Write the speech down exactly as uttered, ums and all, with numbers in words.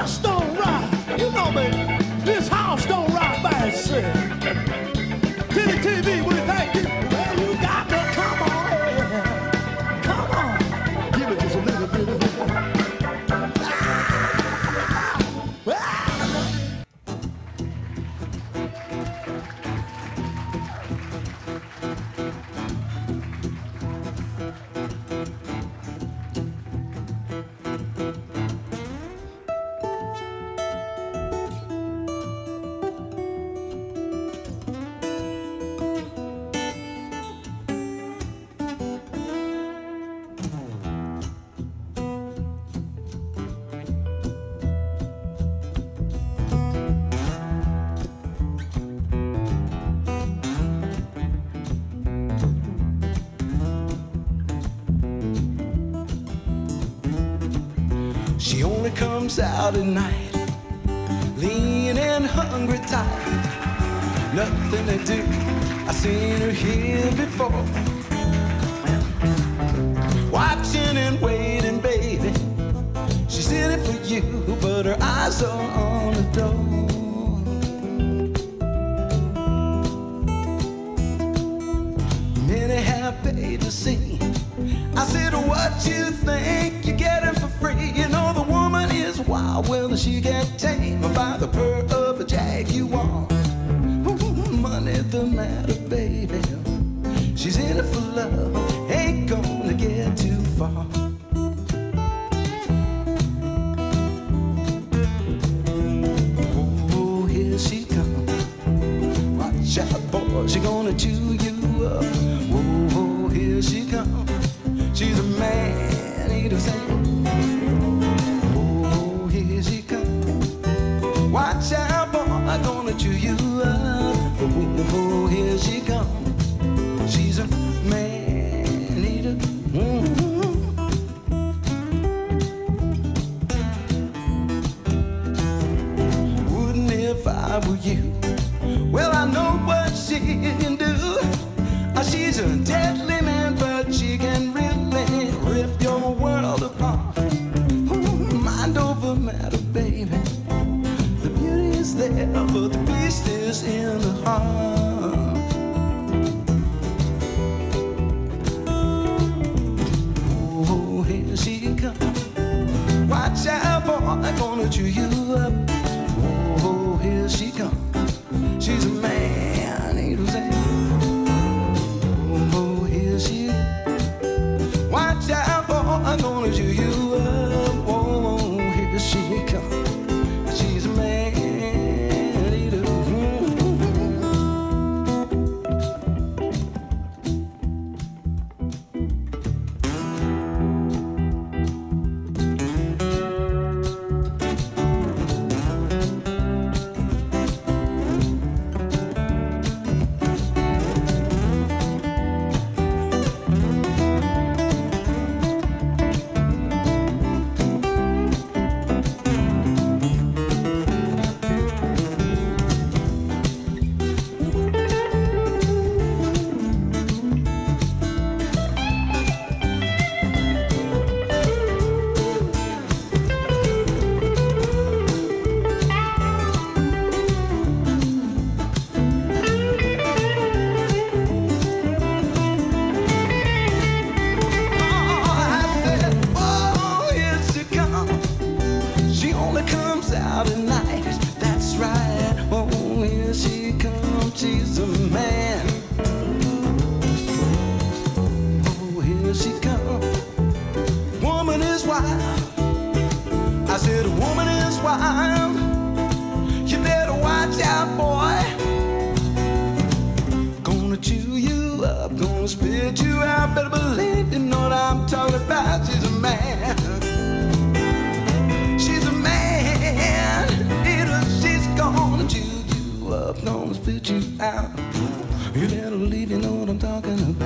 house don't rock. You know me, this house don't rock by itself. DittyTV, what do you think? Well, you got to come on, yeah. Come on. Give it just a little bit of it. Ah! Ah! She only comes out at night, lean and hungry tight. Nothing to do, I've seen her here before. Watching and waiting, baby, she's in it for you, but her eyes are on the door. Many have paid to see. I said, what you think? You get it for free. You know the woman is wild, well she get tamed by the purr of a jaguar. Money the matter, baby. She's in it for love, ain't gonna get too far. Oh, here she comes. Watch out, boy, she gonna chew you up. Oh, here she comes. She's a man-eater. Oh, here she comes. Watch out, boy, I'm gonna chew you up. Oh, here she comes. She's a man-eater. Mm-hmm. Wouldn't if I were you. Well, I know what she can do. She's a deadly man, but she can really rip your world apart. Ooh, mind over matter, baby. The beauty is there, but the beast is in the heart. Oh, here she comes. Watch out, boy, I'm gonna chew you up. Oh, here she comes. She's a man, ain't who's that? Watch out, boy, I'm gonna chew you up. Oh, here she comes. She's a man-eater. Out at night, that's right. Oh, here she comes, she's a man. Oh, here she comes. Woman is wild. I said, a woman is wild. You better watch out, boy. Gonna chew you up, gonna spit you out. Better believe you know what I'm talking about. She's a man. She's gonna chew you up, gonna spit you out. You better believe you know what I'm talking about.